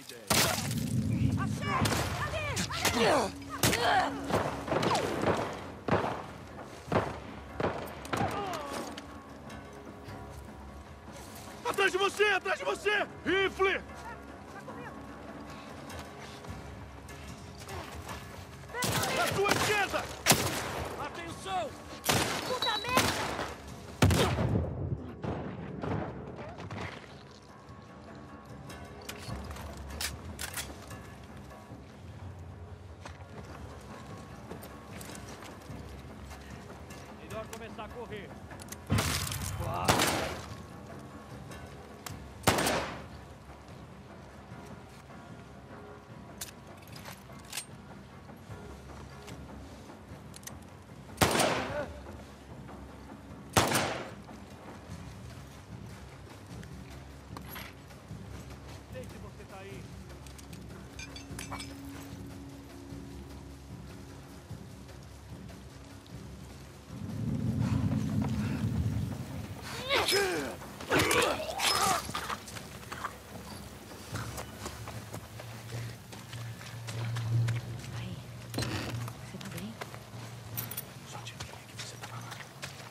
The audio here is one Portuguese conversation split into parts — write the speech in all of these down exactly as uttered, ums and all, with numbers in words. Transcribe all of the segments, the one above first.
Atrás de você! Atrás de você! Rifle! À sua esquerda! Atenção! Puta merda! Melhor começar a correr. Sei que você tá aí. Aí. Você tá bem? Só te vi que você tava lá.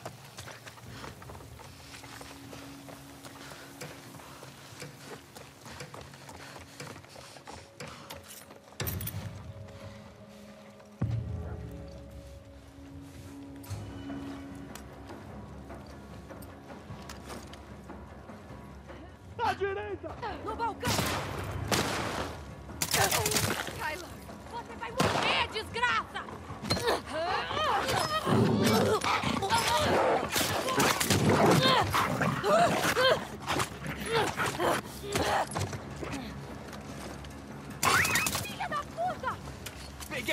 À direita! No balcão! Kyler, você vai morrer, desgraça! Filha da puta! Peguei!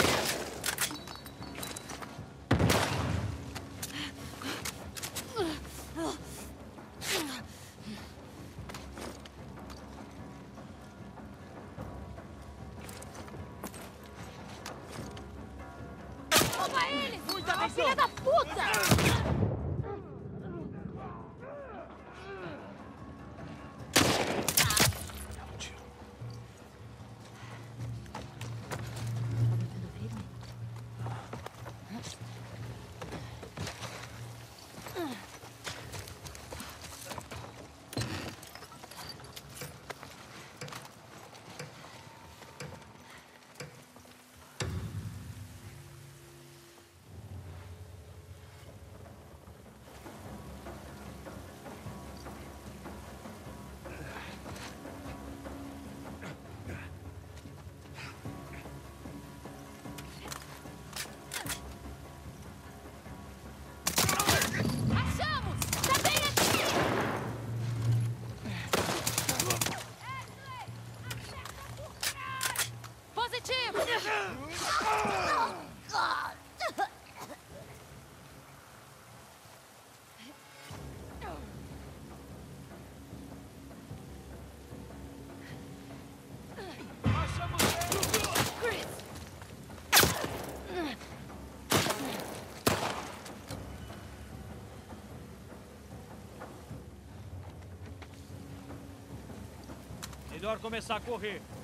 Toma ele! Muita Ah, atenção! filha da puta! Um tiro. Tá batendo firme? Achamos! Tá bem aqui! Positivo! Achamos ele! Chris! Melhor começar a correr.